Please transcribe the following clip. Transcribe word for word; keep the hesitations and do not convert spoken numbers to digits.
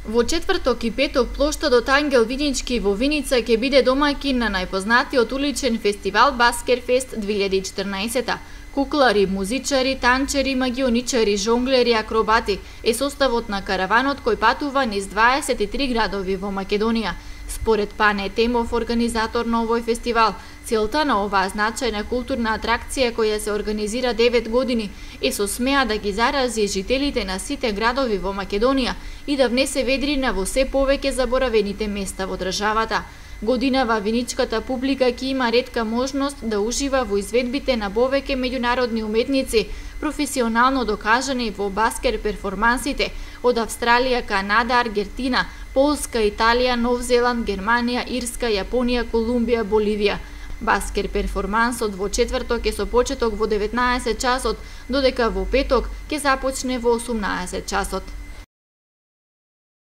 Во четврток и петок плоштадот Ангел Виднички во Виница ќе биде домаќин на најпознатиот уличен фестивал Баскерфест две илјади и четрнаесета. Куклари, музичари, танчери, магионичари, жонглери, акробати е составот на караванот кој патува низ дваесет и три градови во Македонија. Според Пане Темов, организатор на овој фестивал, целта на оваа значајна културна атракција која се организира девет години е со смеа да ги зарази жителите на сите градови во Македонија и да внесе ведрина во се повеќе заборавените места во државата. Годинава виничката публика ќе има ретка можност да ужива во изведбите на повеќе меѓународни уметници, професионално докажани во баскер перформансите од Австралија, Канада, Аргентина, Полска, Италија, Нов Зеланд, Германија, Ирска, Јапонија, Колумбија, Боливија. Баскер перформансот во четврток е со почеток во деветнаесет часот, додека во петок ќе започне во осумнаесет часот.